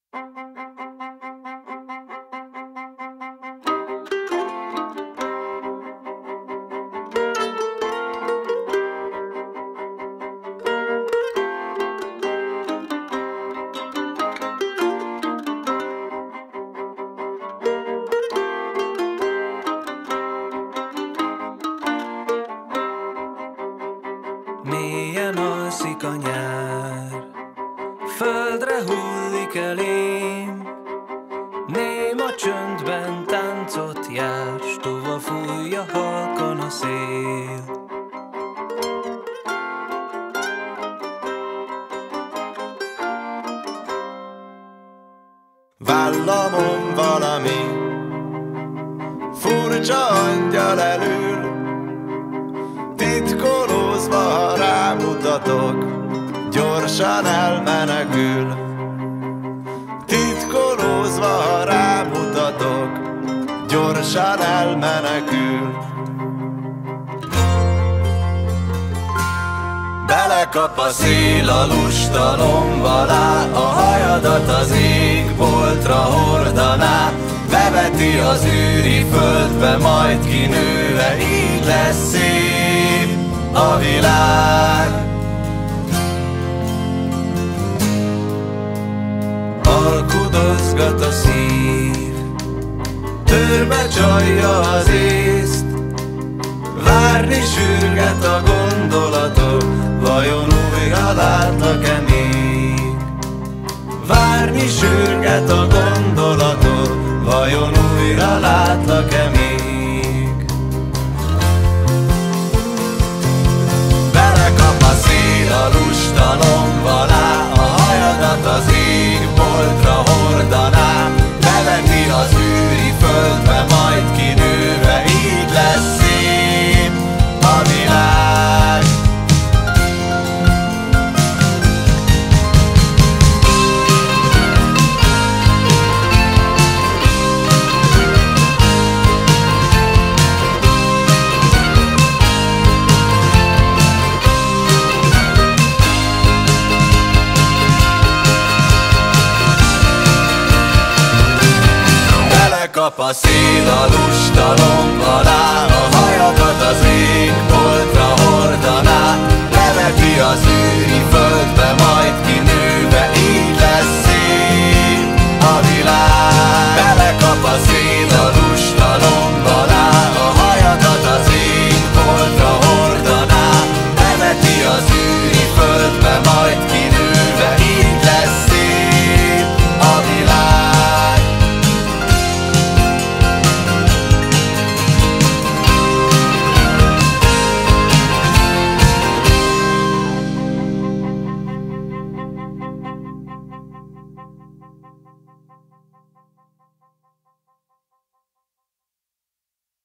Mélyen alszik a nyár, földre hullik elém, néma csöndben táncot jár, s tova fújja halkan a szél. Vállamon valami furcsa angyal elül, titkolózva, ha rámutatok, gyorsan elmenekül. Titkolózva, ha rámutatok, gyorsan elmenekül. Belekap a szél a lusta lomb alá, a hajadat az égboltra hordaná, beveti az űri földbe, majd kinőve, így lesz szép a világ. Alkudozgat a szív, törbe csalja az észt, várni sürget a gondolatok, vajon újra látlak-e még? Várni sürget a gondolatok, vajon újra látlak-e még? Belekap a szél a lusta lomb alá, a hajadat az égboltra hordaná, beveti az űri földbe, majd kinőve, így lesz szép a világ. Belekap a szél a lusta lomb alá, a hajadat az égboltra